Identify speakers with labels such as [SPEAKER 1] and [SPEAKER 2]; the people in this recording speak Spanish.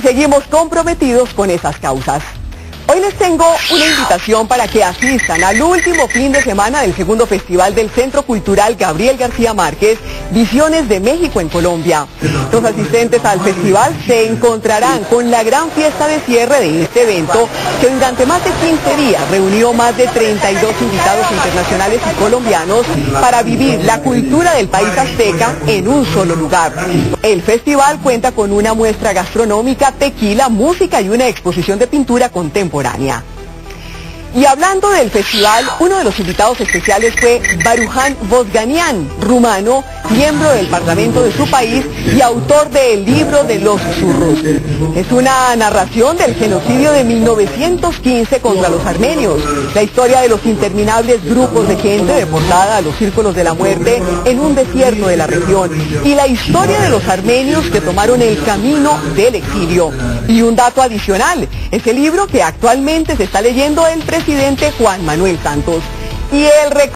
[SPEAKER 1] seguimos comprometidos con esas causas. Hoy les tengo una invitación para que asistan al último fin de semana del segundo festival del Centro Cultural Gabriel García Márquez, Visiones de México en Colombia. Los asistentes al festival se encontrarán con la gran fiesta de cierre de este evento, que durante más de 15 días reunió más de 32 invitados internacionales y colombianos para vivir la cultura del país azteca en un solo lugar. El festival cuenta con una muestra gastronómica, tequila, música y una exposición de pintura contemporánea. Y hablando del festival, uno de los invitados especiales fue Baruhan Bozganian, rumano, miembro del parlamento de su país y autor del libro de los zurros. Es una narración del genocidio de 1915 contra los armenios, la historia de los interminables grupos de gente deportada a los círculos de la muerte en un desierto de la región y la historia de los armenios que tomaron el camino del exilio. Y un dato adicional, es el libro que actualmente se está leyendo el presidente Juan Manuel Santos. Y el